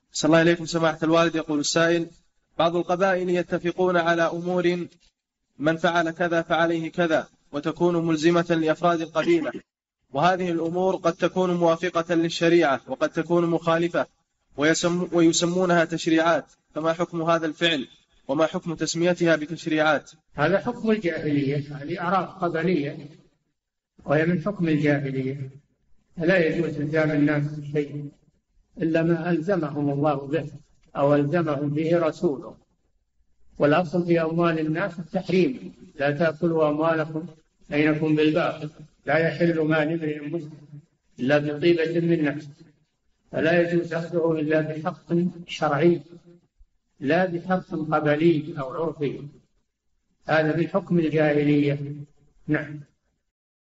صلى الله عليكم سماحة الوالد. يقول السائل: بعض القبائل يتفقون على أمور من فعل كذا فعليه كذا، وتكون ملزمة لأفراد القبيلة، وهذه الأمور قد تكون موافقة للشريعة وقد تكون مخالفة، ويسمونها تشريعات، فما حكم هذا الفعل وما حكم تسميتها بتشريعات؟ هذا حكم الجاهلية، هذه أعراف قبلية وهي من حكم الجاهلية. لا يجوز إلزام الناس بشيء إلا ما ألزمهم الله به أو ألزمهم به رسوله. والأصل في أموال الناس التحريم: لا تأكلوا أموالكم بينكم بالباطل، لا يحل مال امرئ مسلم إلا بطيبة من نفس، فلا يجوز أخذه إلا بحق شرعي لا بحق قبلي أو عرفي. هذا من حكم الجاهلية. نعم.